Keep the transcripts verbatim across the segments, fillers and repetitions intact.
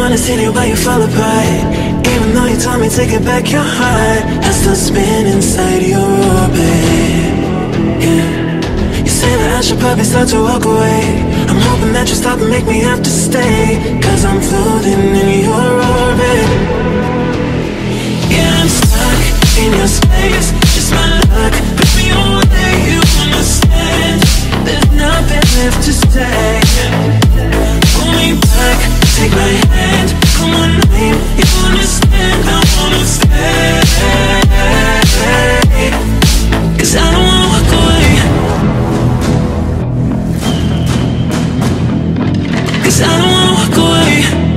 wanna see it while you fall apart. Even though you told me to get back your heart, I still spin inside your orbit. Yeah. You say that I should probably start to walk away. I'm hoping that you stop and make me have to stay, cause I'm floating in your orbit. Yeah, I'm stuck in your space, just my luck. Put me away, you understand. There's nothing left to say. Pull me back, take my hand. Come on, name, you understand. I wanna stay, cause I don't wanna walk away. Cause I don't wanna walk away.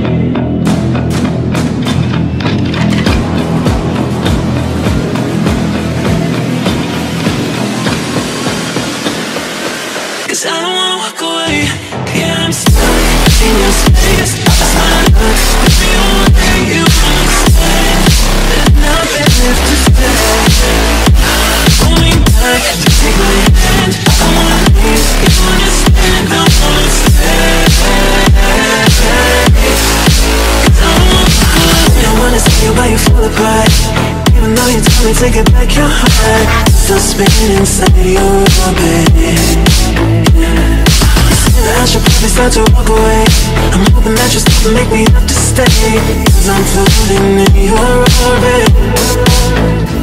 Cause I don't wanna walk away. Yeah, I'm stuck in your space. It's my luck. Put me away, you understand. There's nothing left to say. Pull me back, take my hand. I wanna leave, you understand. I wanna stay. Cause I don't wanna walk away. I wanna see you while you fall apart. Even though you told me to get back your heart, still spinning inside your orbit. I should probably start to walk away. I'm hoping that you stop and make me have to stay, cause I'm floating in your orbit.